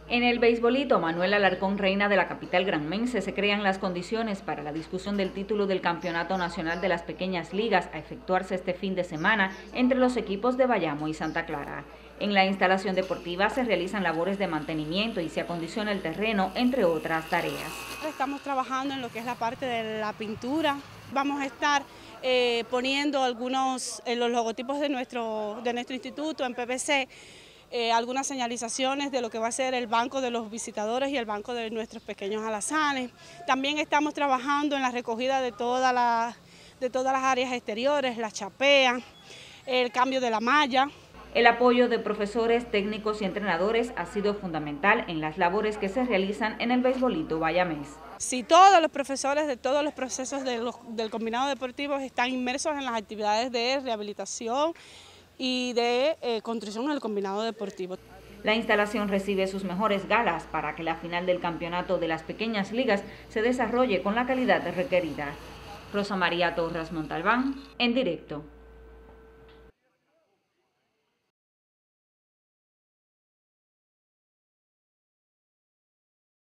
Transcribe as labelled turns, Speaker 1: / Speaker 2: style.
Speaker 1: En el beisbolito Manuel Alarcón Reina de la capital granmense se crean las condiciones para la discusión del título del Campeonato Nacional de las Pequeñas Ligas a efectuarse este fin de semana entre los equipos de Bayamo y Santa Clara. En la instalación deportiva se realizan labores de mantenimiento y se acondiciona el terreno, entre otras tareas.
Speaker 2: Estamos trabajando en lo que es la parte de la pintura. Vamos a estar poniendo algunos los logotipos de nuestro instituto en PVC. Algunas señalizaciones de lo que va a ser el banco de los visitadores y el banco de nuestros pequeños alazanes. También estamos trabajando en la recogida de todas las áreas exteriores, la chapea, el cambio de la malla.
Speaker 1: El apoyo de profesores, técnicos y entrenadores ha sido fundamental en las labores que se realizan en el beisbolito bayamés.
Speaker 2: Si todos los profesores de todos los procesos del combinado deportivo están inmersos en las actividades de rehabilitación y de construcción del combinado deportivo.
Speaker 1: La instalación recibe sus mejores galas para que la final del campeonato de las pequeñas ligas se desarrolle con la calidad requerida. Rosa María Torres Montalbán, en directo.